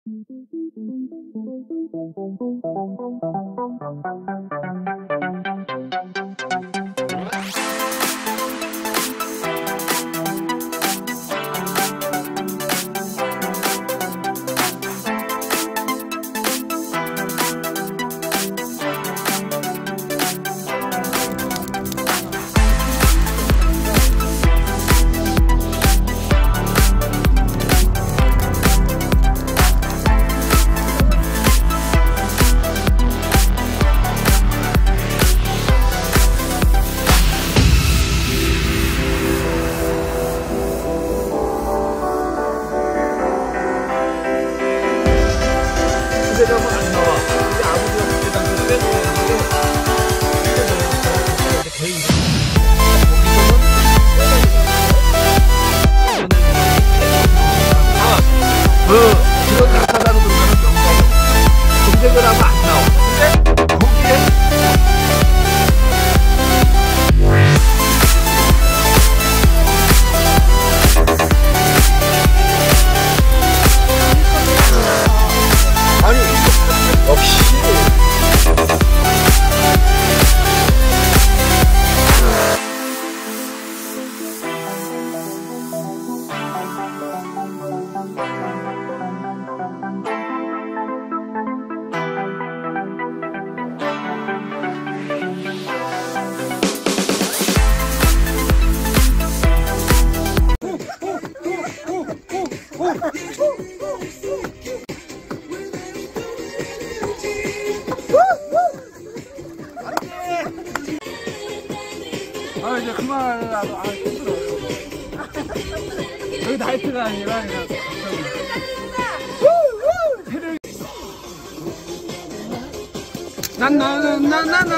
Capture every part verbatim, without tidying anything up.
집에 가면 안 나와. 근데 아버지가 그때 당시에 빼놓는데 개인 그 그런 낙하산으로 들어가는 경우가 검색을 하면 안 나와. 근데 거기에 아 이제 그만하라고. 아 힘들어요. 여기 나이트가 아니라 그냥 난나나나나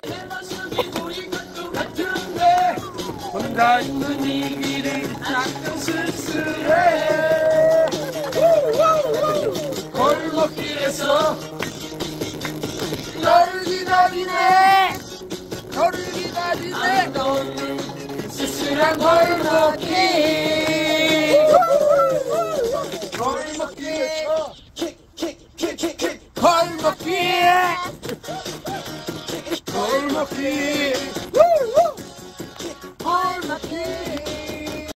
혼자 있는 이 길을 잠깐 쓸쓸해. 골목길에서 너를 기다리네. 너를 기다리네. 너를 쓸쓸한 골목길. 골목길 킥킥킥킥킥 골목길 골목길